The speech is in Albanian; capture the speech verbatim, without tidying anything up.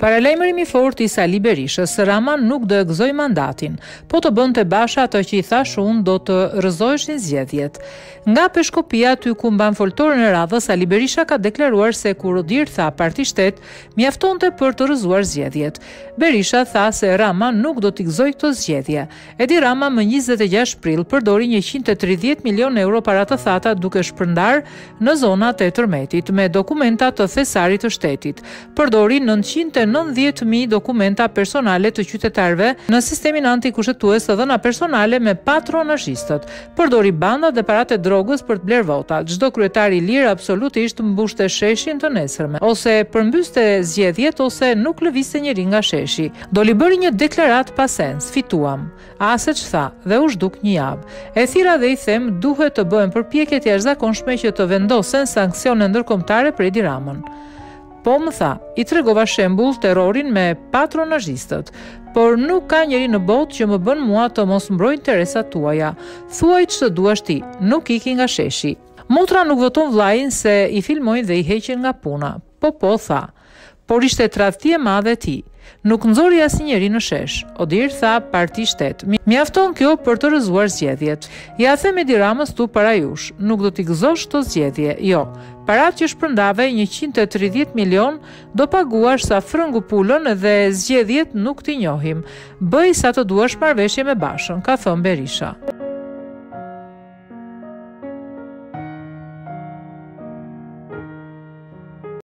Paralajmërimi i fortë i Sali Berishës se Rama nuk do e gëzoj mandatin, po të bënte Basha ato që i thash unë do të rrëzoheshin zgjedhjet. Nga Peshkopia, aty ku mban foltorën e radhës, Sali Berisha ka deklaruar se kur Odir tha Parti Shtet, mjaftonte për të rrëzuar zgjedhjet. Berisha tha se Rama nuk do t'i gëzoj këto zgjedhje. Edi Rama më njëzet e gjashtë prill përdori njëqind e tridhjetë milion euro para të thata duke shpërndar në zonat e tërmetit me dokumenta të thesarit të shtetit. Përdori nëntëqind e nëntëdhjetë mijë dokumenta personale të qytetarëve në sistemin antikushtetues të dhëna personale me patronazhistët. Përdori banda dhe paratë e drogës për të bler vota. Çdo kryetar i lirë absolutisht mbushte sheshin të nesërme, ose përmbyste zgjedhjet ose nuk lëvizte njëri nga sheshi. Doli bëri një deklaratë pa sens, fituam. Ase që tha dhe u zhduk një javë. E thira dhe i them duhet të bëhen përpjekje të jashtëzakonshme që të vendosen sanksione ndërkombëtare për Edi Ramën. Po më tha, i tregova shembull terrorin me patronazhistët, por nuk ka njeri në botë që më bën mua të mos mbroj interesat tuaja. Thuaj ç'të duash ti, nuk iki nga sheshi. Motra nuk voton vllajin se i filmojnë dhe i heqin nga puna. Po po tha, por ishte tradhti e madhe e tij. Nuk nxori asnjëri në shesh. Odir tha Parti Shtet. Mjafton kjo për të rrëzuar zgjedhjet. Ja them Edi Ramës tu para jush, nuk do t'i gëzosh këto zgjedhje. Jo. Paratë që shpërndave njëqind e tridhjetë milion do paguash sa frëngu pulën dhe zgjedhjet nuk t'i njohim. Bëj sa të duash marrëveshje me Bashën, ka thënë Berisha.